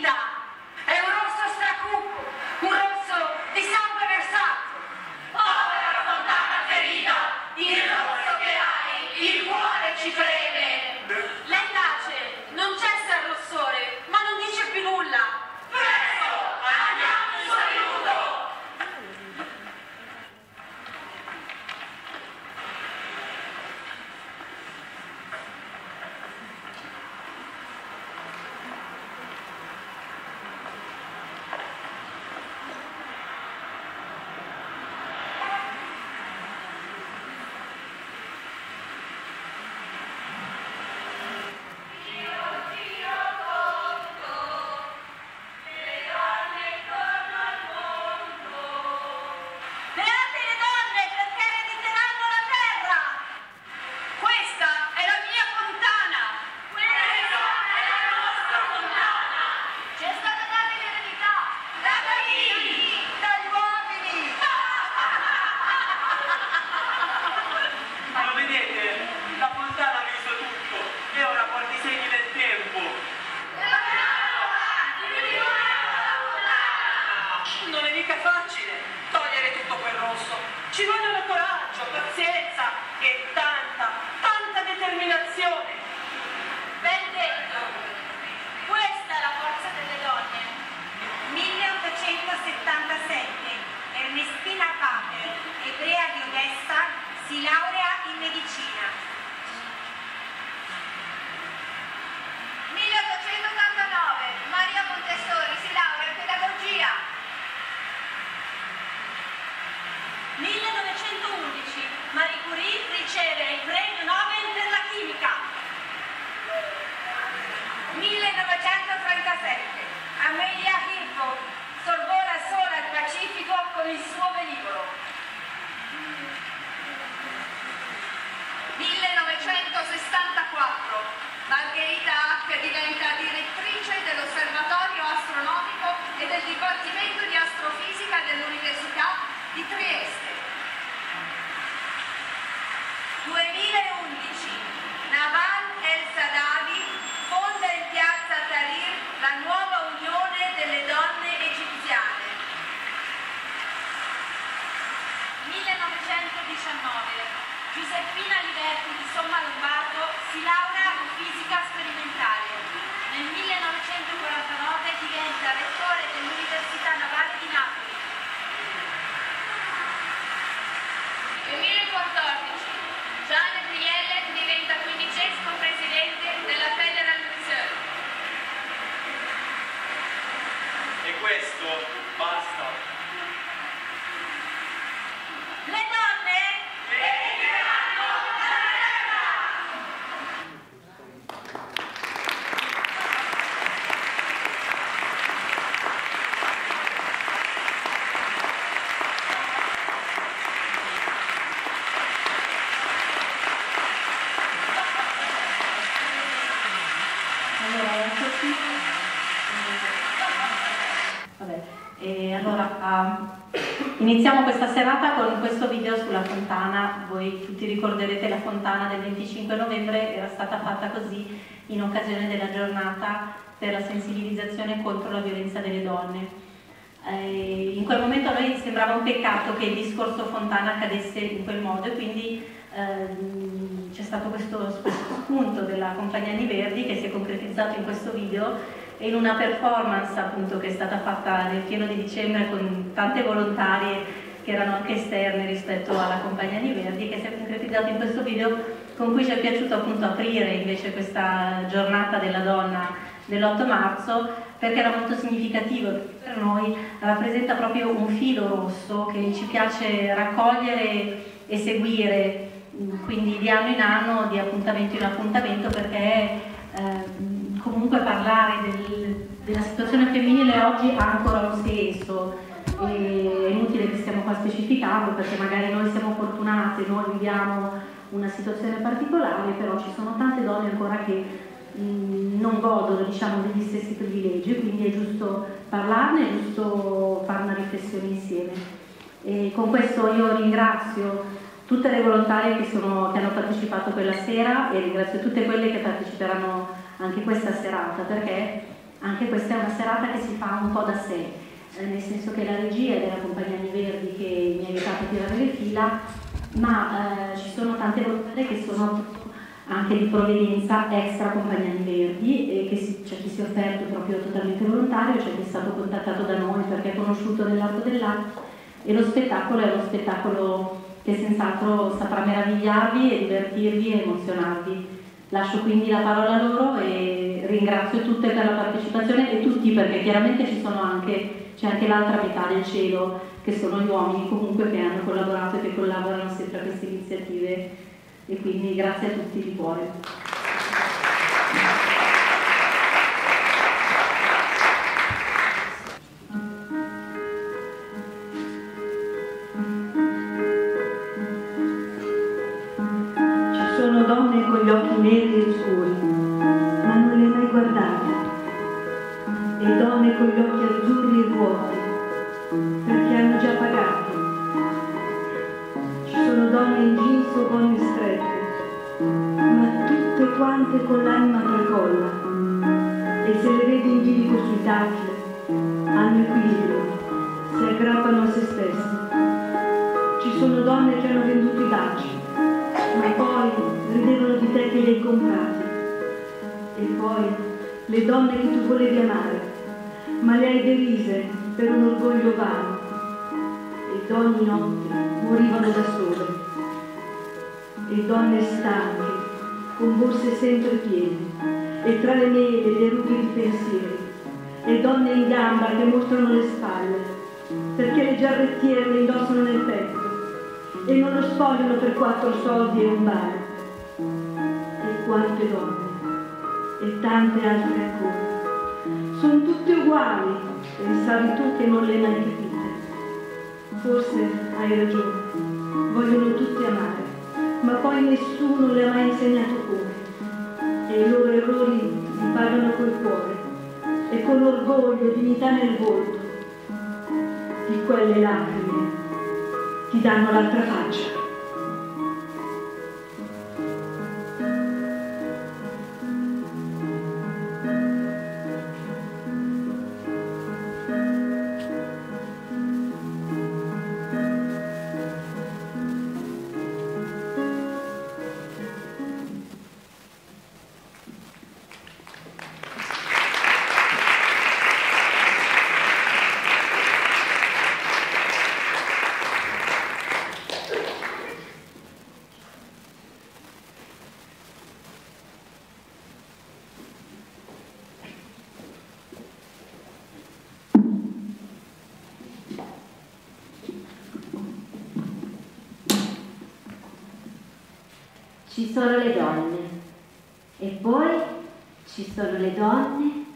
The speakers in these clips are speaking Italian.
vita. È un rosso stracupo, un rosso di sangue versato. Povera fontana ferita, il rosso che hai, il cuore ci preme. Lei tace, non cessa il rossore, ma non dice più nulla. Presto, andiamo in saluto. Ci vogliono coraggio, pazienza e tanta determinazione. Ben detto. Questa è la forza delle donne. 1877. Ernestina Pater, ebrea di Odessa, si laurea in medicina. 1889. Maria Montessori si laurea in pedagogia. 1911. Marie Curie riceve il premio Nobel per la chimica. 1937. Amelia Earhart sorvola sola il Pacifico con il suo velivolo. 1964. Margherita Hack diventa direttrice dell'Osservatorio Astronomico e del Dipartimento di Astrofisica dell'Università di Trieste. 2011. Nawal El-Saadawi fonda in piazza Tahrir la nuova Unione delle Donne Egiziane. 1919. Giuseppina Liberti di Somma Lombardo si laurea in fisica sperimentale. Nel 1949 diventa rettore dell'Università Navale di Napoli. 2014. Jean Brielle diventa 15° presidente della Federal Reserve. E questo basta. Le donne Venderanno la terra! Iniziamo questa serata con questo video sulla fontana. Voi tutti ricorderete la fontana del 25 novembre, era stata fatta così in occasione della giornata per la sensibilizzazione contro la violenza delle donne. In quel momento a noi sembrava un peccato che il discorso fontana cadesse in quel modo e quindi c'è stato questo spunto della Compagnia di Verdi che si è concretizzato in questo video e in una performance appunto che è stata fatta nel pieno di dicembre con tante volontarie che erano anche esterne rispetto alla Compagnia di Verdi, che si è concretizzato in questo video con cui ci è piaciuto appunto aprire invece questa giornata della donna dell'8 marzo perché era molto significativo, per noi rappresenta proprio un filo rosso che ci piace raccogliere e seguire quindi di anno in anno, di appuntamento in appuntamento, perché comunque parlare della situazione femminile oggi ha ancora un senso. È inutile che stiamo qua specificando perché magari noi siamo fortunate, noi viviamo una situazione particolare, però ci sono tante donne ancora che non godono, diciamo, degli stessi privilegi, quindi è giusto parlarne, è giusto fare una riflessione insieme. E con questo io ringrazio tutte le volontarie che hanno partecipato quella sera e ringrazio tutte quelle che parteciperanno anche questa serata, perché anche questa è una serata che si fa un po' da sé, nel senso che la regia è della Compagnia Anni Verdi che mi ha aiutato a tirare le fila, ma ci sono tante volontarie che sono anche di provenienza extra Compagnia Anni Verdi, e che c'è chi si è offerto proprio totalmente volontario, c'è chi è stato contattato da noi perché è conosciuto nell'arco dell'arte, e lo spettacolo è uno spettacolo che senz'altro saprà meravigliarvi e divertirvi e emozionarvi. Lascio quindi la parola a loro e ringrazio tutte per la partecipazione, e tutti, perché chiaramente c'è anche l'altra metà del cielo, che sono gli uomini comunque che hanno collaborato e che collaborano sempre a queste iniziative, e quindi grazie a tutti di cuore. Ci sono donne con gli occhi neri e scuri, ma non le hai mai guardate, e donne con gli occhi azzurri e vuoti, perché hanno già pagato. Ci sono donne in jeans o gonne strette, ma tutte quante con l'anima tracolla, e se le vedi in bilico sui tacchi, hanno equilibrio, si aggrappano a se stesse. Ci sono donne che hanno venduto i baci, ma poi ridevano di te che li hai comprati. E poi le donne che tu volevi amare, ma le hai derise per un orgoglio vano, ed ogni notte morivano da sole. E donne stanche, con borse sempre piene, e tra le mele le rughe di pensieri, e donne in gamba che mostrano le spalle, perché le giarrettiere le indossano nel petto, e non lo spogliano per 4 soldi e un bar. E quante donne, e tante altre ancora, sono tutte uguali, pensavi tu che non le hai mai capite. Forse hai ragione, vogliono tutte amare, ma poi nessuno le ha mai insegnato come, e i loro errori li pagano col cuore, e con orgoglio e dignità nel volto. Di quelle lacrime ti danno l'altra faccia. Ci sono le donne, e poi ci sono le donne,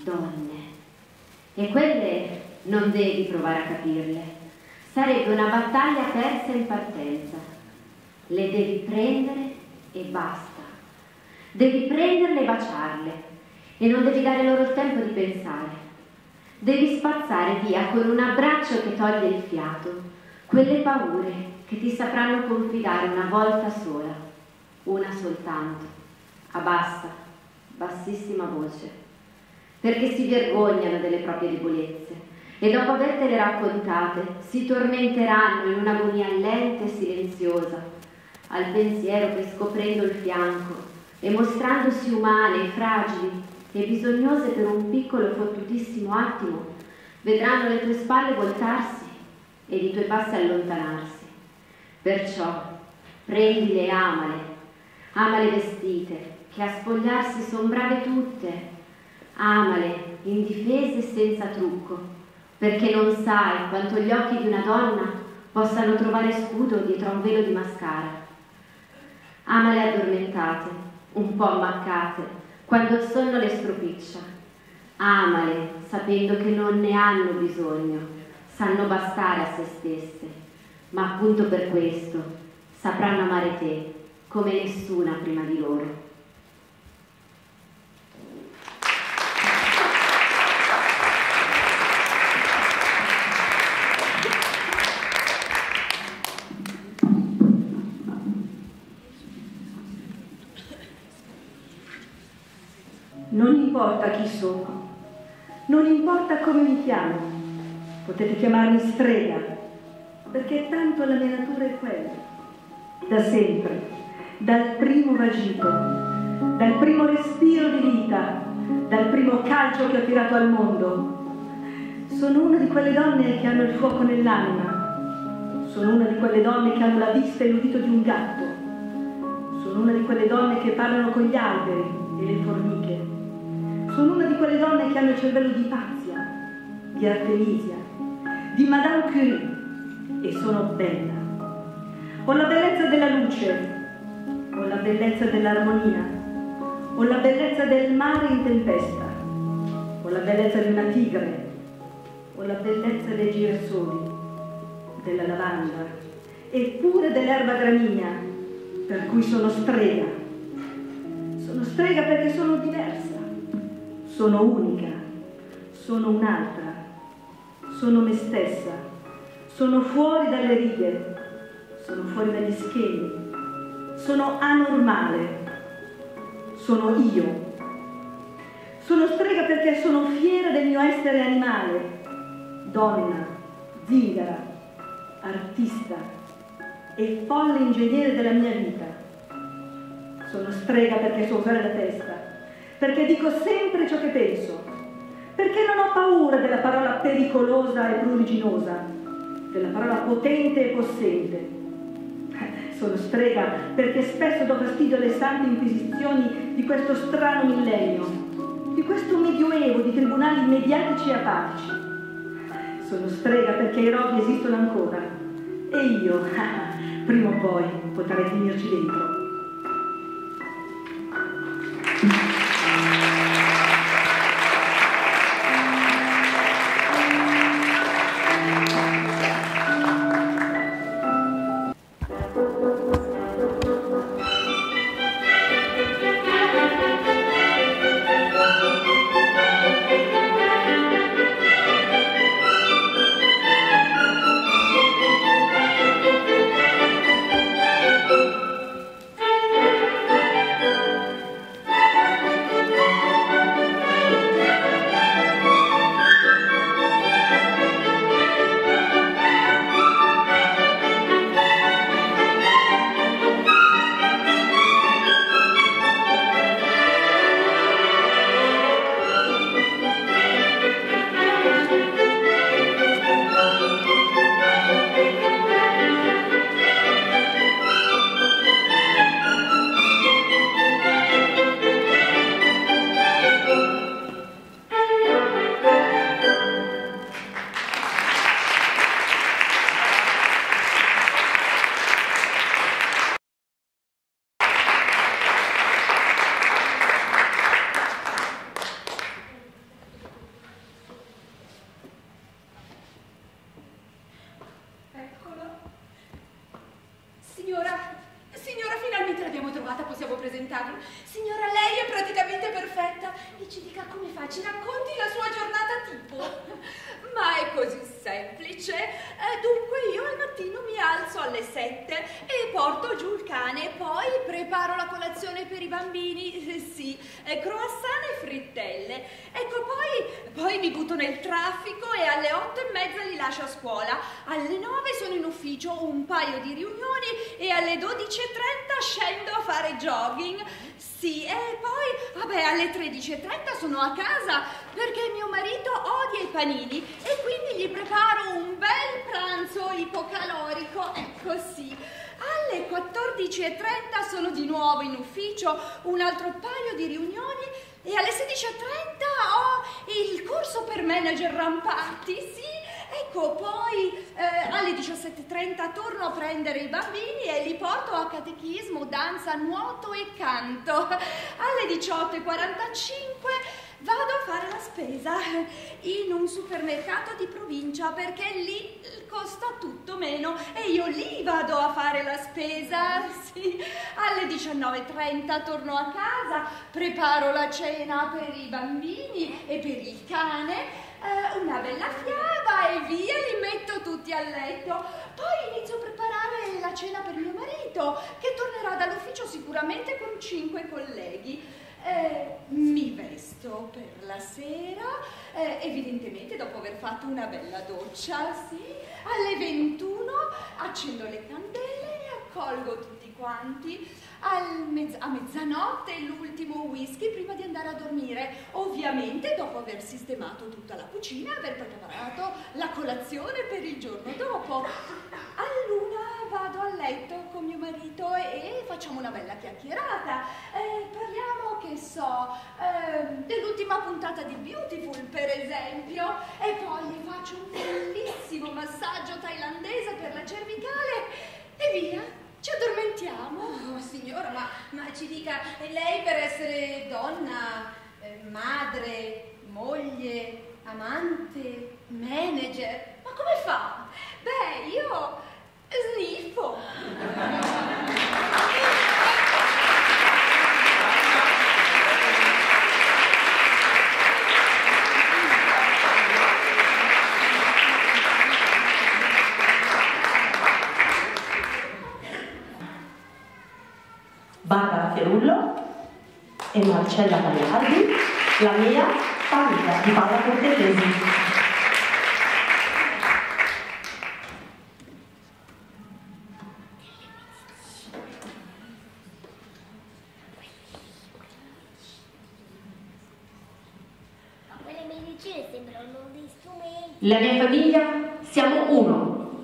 e quelle non devi provare a capirle, sarebbe una battaglia persa in partenza. Le devi prendere e basta, devi prenderle e baciarle, e non devi dare loro il tempo di pensare. Devi spazzare via con un abbraccio che toglie il fiato quelle paure che ti sapranno confidare una volta sola, una soltanto, a bassa, bassissima voce, perché si vergognano delle proprie debolezze e dopo avertele raccontate si tormenteranno in un'agonia lenta e silenziosa al pensiero che, scoprendo il fianco e mostrandosi umane, fragili e bisognose per un piccolo fottutissimo attimo, vedranno le tue spalle voltarsi ed i tuoi passi allontanarsi. Perciò prendile e amale vestite, che a spogliarsi son brave tutte, amale indifese e senza trucco, perché non sai quanto gli occhi di una donna possano trovare scudo dietro a un velo di mascara. Amale addormentate, un po' ammaccate, quando il sonno le stropiccia. Amale sapendo che non ne hanno bisogno, sanno bastare a se stesse, ma appunto per questo sapranno amare te come nessuna prima di loro. Non importa chi sono, Non importa come mi chiamo, potete chiamarmi strega, perché tanto la mia natura è quella. Da sempre, dal primo vagito, dal primo respiro di vita, dal primo calcio che ho tirato al mondo. Sono una di quelle donne che hanno il fuoco nell'anima. Sono una di quelle donne che hanno la vista e l'udito di un gatto. Sono una di quelle donne che parlano con gli alberi e le formiche. Sono una di quelle donne che hanno il cervello di Ipazia, di Artemisia, di Madame Curie, e sono bella. Ho la bellezza della luce, ho la bellezza dell'armonia, ho la bellezza del mare in tempesta, ho la bellezza di una tigre, ho la bellezza dei girasoli, della lavanda e pure dell'erba gramigna, per cui sono strega. Sono strega perché sono diversa, sono unica, sono un'altra, sono me stessa, sono fuori dalle righe, sono fuori dagli schemi, sono anormale, sono io. Sono strega perché sono fiera del mio essere animale, donna, zingara, artista e folle ingegnere della mia vita. Sono strega perché so usare la testa, perché dico sempre ciò che penso, perché non ho paura della parola pericolosa e pruriginosa, della parola potente e possente. Sono strega perché spesso do fastidio alle sante inquisizioni di questo strano millennio, di questo medioevo di tribunali mediatici e apatici. Sono strega perché i roghi esistono ancora e io, prima o poi, potrei finirci dentro. Un paio di riunioni e alle 12:30 scendo a fare jogging. Sì, e poi, vabbè, alle 13:30 sono a casa perché mio marito odia i panini e quindi gli preparo un bel pranzo ipocalorico, ecco sì. Alle 14:30 sono di nuovo in ufficio, un altro paio di riunioni e alle 16:30 ho il corso per manager rampanti, sì. Ecco, poi alle 17:30 torno a prendere i bambini e li porto a catechismo, danza, nuoto e canto. Alle 18:45 vado a fare la spesa in un supermercato di provincia perché lì costa tutto meno e io lì vado a fare la spesa, sì. Alle 19:30 torno a casa, preparo la cena per i bambini e per il cane, una bella fiaba e via, li metto tutti a letto. Poi inizio a preparare la cena per mio marito che tornerà dall'ufficio sicuramente con 5 colleghi. Mi vesto per la sera, evidentemente dopo aver fatto una bella doccia, sì. Alle 21 accendo le candele e accolgo tutti quanti. A mezzanotte l'ultimo whisky prima di andare a dormire, ovviamente dopo aver sistemato tutta la cucina e aver preparato la colazione per il giorno dopo. All'1 vado a letto con mio marito e facciamo una bella chiacchierata. Parliamo, che so, dell'ultima puntata di Beautiful, per esempio, e poi gli faccio un bellissimo massaggio thailandese per la cervicale e via. Ci addormentiamo. Oh, signora, ma ci dica, lei per essere donna, madre, moglie, amante, manager, ma come fa? Beh, io sniffo. Barbara Ferullo e Marcella Pagliardi, la mia famiglia di Paola Cortellesi. Ma quelle medicine sembrano dei strumenti. La mia famiglia siamo uno.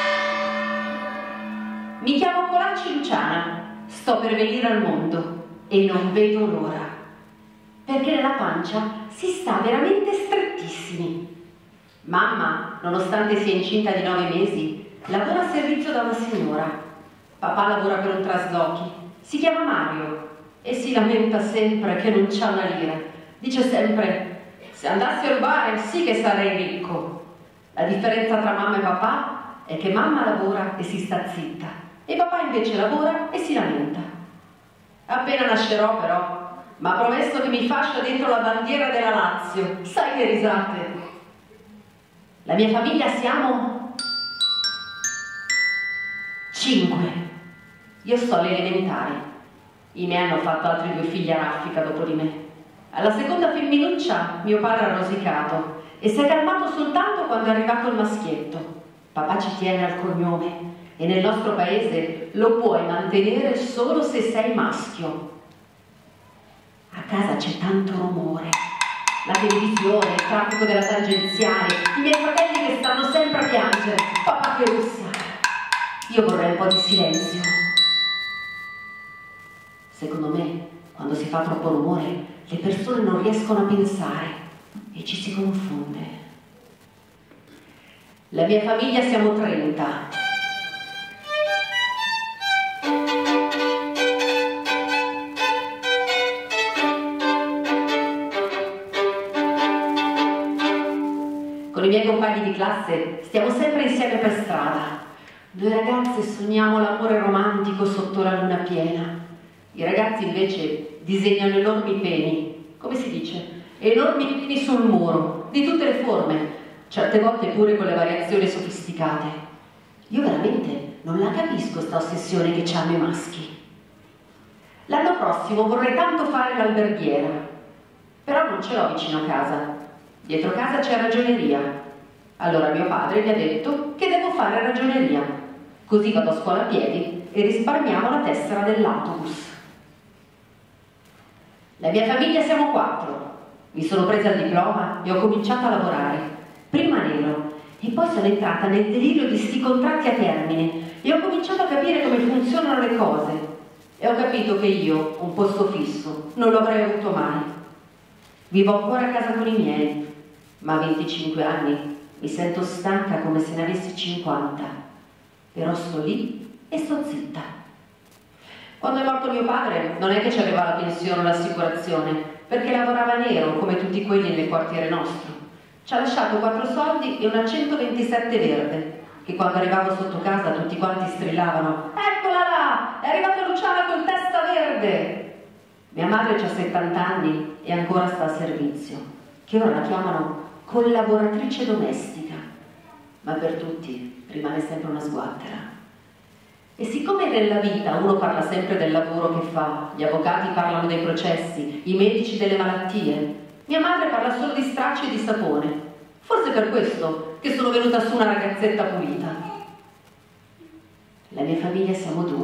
Mi chiamo Colacci Luciana. Sto per venire al mondo e non vedo l'ora, perché nella pancia si sta veramente strettissimi. Mamma, nonostante sia incinta di 9 mesi, lavora a servizio da una signora. Papà lavora per un traslochi, si chiama Mario e si lamenta sempre che non c'ha una lira. Dice sempre: se andassi a rubare sì che sarei ricco. La differenza tra mamma e papà è che mamma lavora e si sta zitta e papà invece lavora e si lamenta. Appena nascerò però m'ha promesso che mi fascia dentro la bandiera della Lazio. Sai che risate. La mia famiglia siamo 5. Io sto alle elementari. I miei hanno fatto altri 2 figli a raffica dopo di me. Alla seconda femminuccia mio padre ha rosicato e si è calmato soltanto quando è arrivato il maschietto. Papà ci tiene al cognome e nel nostro paese lo puoi mantenere solo se sei maschio. A casa c'è tanto rumore, la televisione, il traffico della tangenziale, i miei fratelli che stanno sempre a piangere, papà che russa. Io vorrei un po' di silenzio. Secondo me, quando si fa troppo rumore, le persone non riescono a pensare e ci si confonde. La mia famiglia siamo 30. Con i miei compagni di classe stiamo sempre insieme per strada. Noi ragazze sogniamo l'amore romantico sotto la luna piena. I ragazzi invece disegnano enormi peni, come si dice, enormi peni sul muro, di tutte le forme, certe volte pure con le variazioni sofisticate. Io veramente non la capisco sta ossessione che hanno i maschi. L'anno prossimo vorrei tanto fare l'alberghiera, però non ce l'ho vicino a casa. Dietro casa c'è ragioneria. Allora mio padre mi ha detto che devo fare ragioneria, così vado a scuola a piedi e risparmiamo la tessera dell'autobus. La mia famiglia siamo 4. Mi sono presa il diploma e ho cominciato a lavorare. Prima nero e poi sono entrata nel delirio di sti contratti a termine e ho cominciato a capire come funzionano le cose. E ho capito che io un posto fisso non lo avrei avuto mai. Vivo ancora a casa con i miei, ma a 25 anni mi sento stanca come se ne avessi 50. Però sto lì e sto zitta. Quando è morto mio padre non è che c'aveva la pensione o l'assicurazione, perché lavorava nero come tutti quelli nel quartiere nostro. Ci ha lasciato 4 soldi e una 127 verde, che quando arrivavo sotto casa tutti quanti strillavano: eccola là, è arrivata Luciana col testa verde! Mia madre ha 70 anni e ancora sta a servizio, che ora la chiamano collaboratrice domestica, ma per tutti rimane sempre una sguattera. E siccome nella vita uno parla sempre del lavoro che fa, gli avvocati parlano dei processi, i medici delle malattie, mia madre parla solo di stracci e di sapone. Forse per questo che sono venuta su una ragazzetta pulita. La mia famiglia siamo due.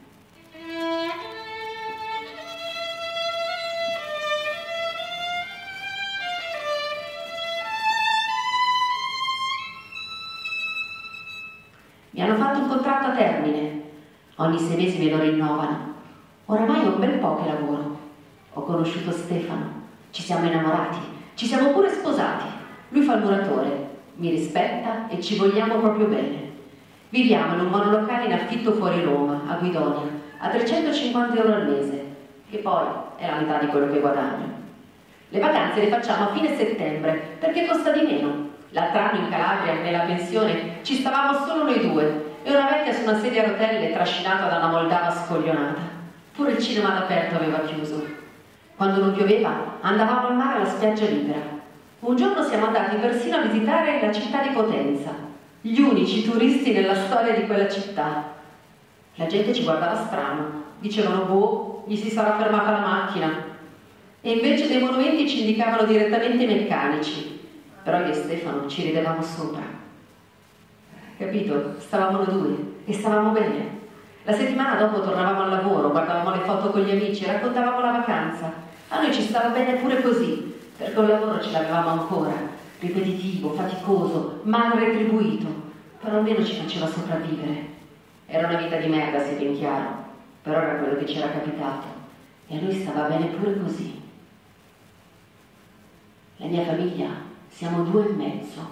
Mi hanno fatto un contratto a termine. Ogni 6 mesi me lo rinnovano. Oramai è un bel po' che lavoro. Ho conosciuto Stefano, ci siamo innamorati, ci siamo pure sposati. Lui fa il muratore, mi rispetta e ci vogliamo proprio bene. Viviamo in un monolocale in affitto fuori Roma, a Guidonia, a 350 euro al mese, che poi è la metà di quello che guadagno. Le vacanze le facciamo a fine settembre, perché costa di meno. L'altro anno in Calabria, nella pensione, ci stavamo solo noi due e una vecchia su una sedia a rotelle trascinata da una moldava scoglionata. Pure il cinema all'aperto aveva chiuso. Quando non pioveva, andavamo al mare alla spiaggia libera. Un giorno siamo andati persino a visitare la città di Potenza, gli unici turisti nella storia di quella città. La gente ci guardava strano, dicevano boh, gli si sarà fermata la macchina. E invece dei monumenti ci indicavano direttamente i meccanici. Però io e Stefano ci ridevamo sopra. Capito? Stavamo noi due e stavamo bene. La settimana dopo tornavamo al lavoro, guardavamo le foto con gli amici, raccontavamo la vacanza. A noi ci stava bene pure così, perché un lavoro ce l'avevamo ancora, ripetitivo, faticoso, mal retribuito, però almeno ci faceva sopravvivere. Era una vita di merda, sia ben chiaro, però era quello che ci era capitato e a noi stava bene pure così. La mia famiglia siamo 2 e mezzo.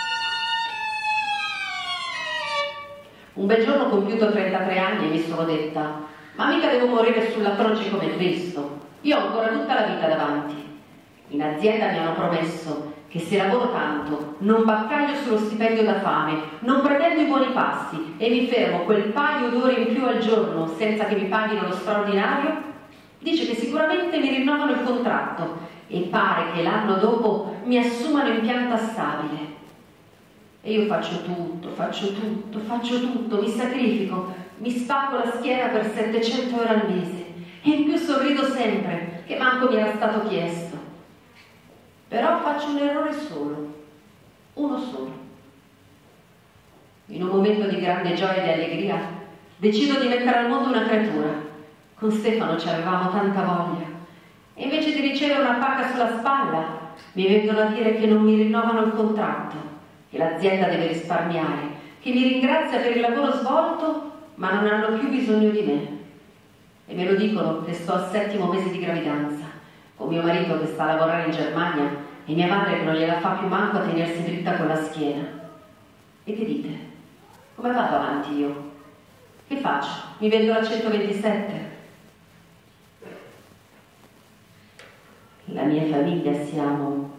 Un bel giorno ho compiuto 33 anni e mi sono detta: ma mica devo morire sulla croce come Cristo, io ho ancora tutta la vita davanti. In azienda mi hanno promesso che se lavoro tanto non baccaglio sullo stipendio da fame, non pretendo i buoni passi e mi fermo quel paio d'ore in più al giorno senza che mi paghino lo straordinario, dice che sicuramente mi rinnovano il contratto e pare che l'anno dopo mi assumano in pianta stabile. E io faccio tutto, mi sacrifico, mi spacco la schiena per 700 euro al mese e in più sorrido sempre, che manco mi era stato chiesto. Però faccio un errore solo, uno solo. In un momento di grande gioia e di allegria decido di mettere al mondo una creatura. Con Stefano ci avevamo tanta voglia e invece di ricevere una pacca sulla spalla mi vengono a dire che non mi rinnovano il contratto, che l'azienda deve risparmiare, che mi ringrazia per il lavoro svolto ma non hanno più bisogno di me. E me lo dicono che sto al 7° mese di gravidanza, con mio marito che sta a lavorare in Germania e mia madre che non gliela fa più manco a tenersi dritta con la schiena. E che dite? Come vado avanti io? Che faccio? Mi vendo la 127? La mia famiglia siamo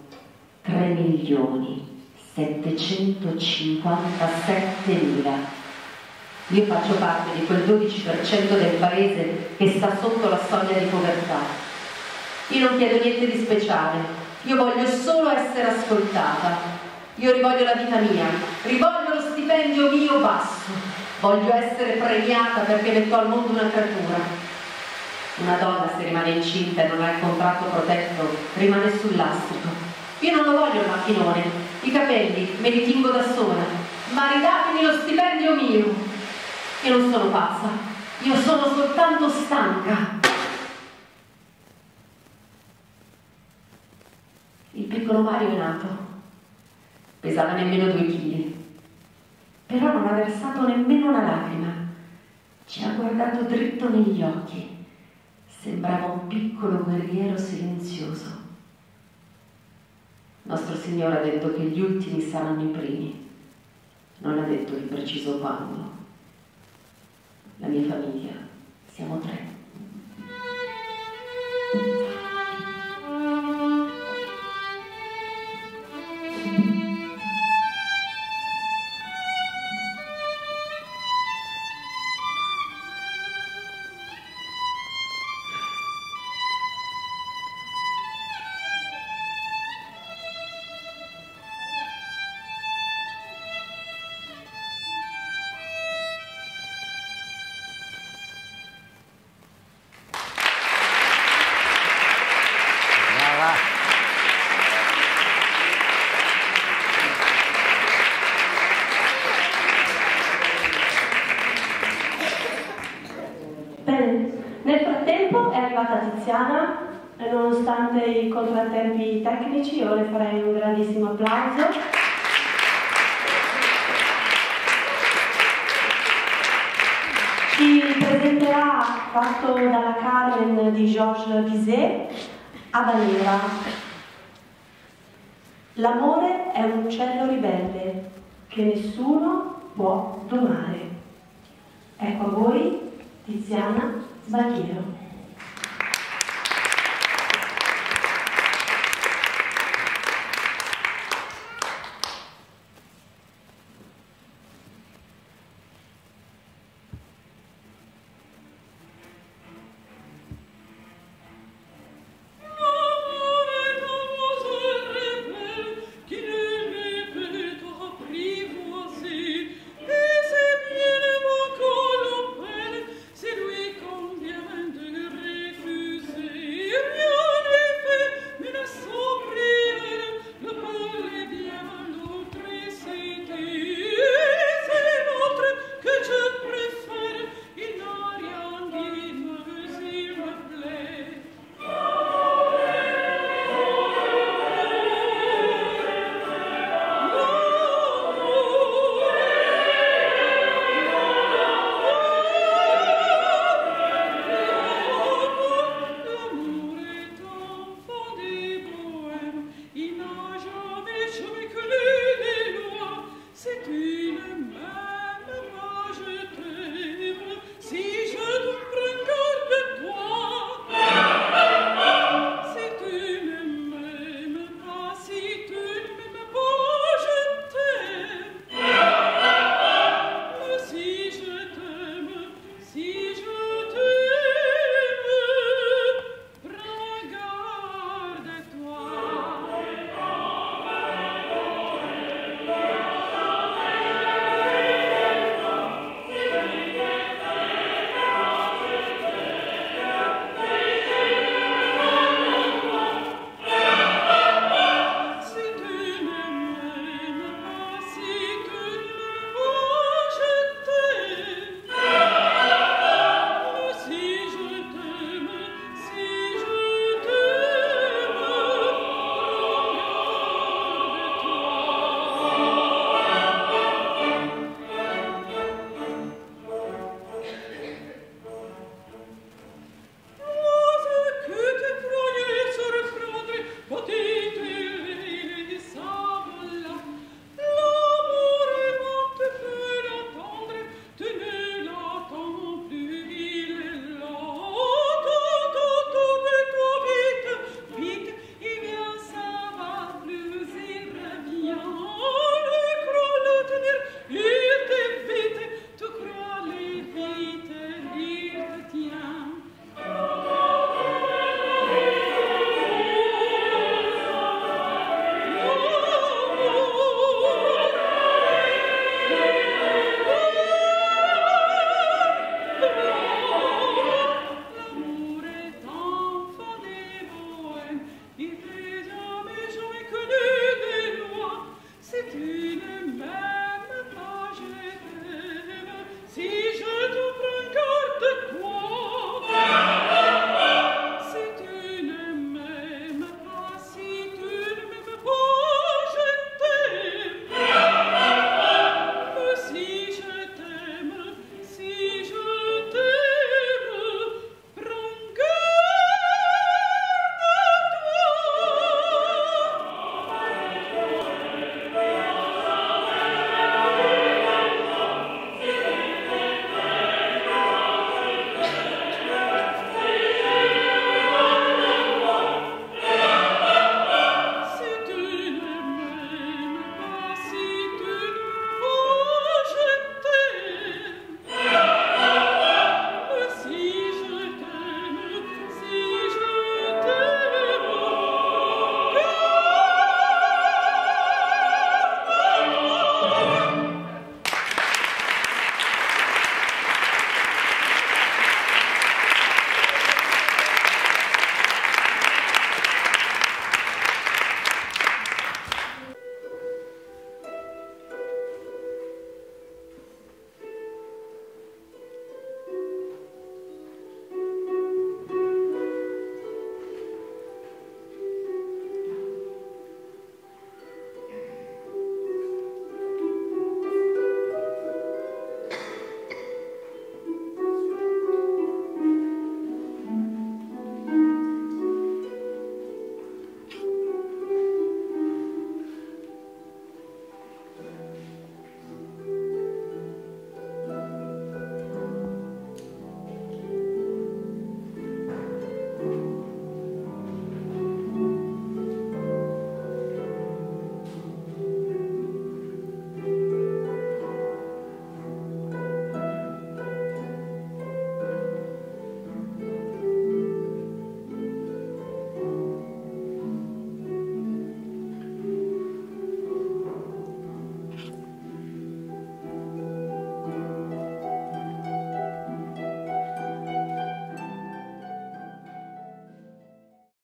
3.757.000. Io faccio parte di quel 12% del paese che sta sotto la soglia di povertà. Io non chiedo niente di speciale, io voglio solo essere ascoltata. Io rivoglio la vita mia, rivoglio lo stipendio mio basso, voglio essere premiata perché metto al mondo una creatura. Una donna, se rimane incinta e non ha il contratto protetto, rimane sul lastrico. Io non lo voglio il macchinone, i capelli me li tingo da sola, ma ridatemi lo stipendio mio. Io non sono pazza, io sono soltanto stanca. Il piccolo Mario è nato, pesava nemmeno 2 chili, però non ha versato nemmeno una lacrima, ci ha guardato dritto negli occhi. Sembrava un piccolo guerriero silenzioso. Nostro Signore ha detto che gli ultimi saranno i primi. Non ha detto di preciso quando. La mia famiglia, siamo 3. arrivata Tiziana e nonostante i contrattempi tecnici io le farei un grandissimo applauso. Ci presenterà, fatto dalla Carmen di Georges Bizet, Habanera. L'amore è un uccello ribelle che nessuno può domare. Ecco a voi Tiziana Sbagliero.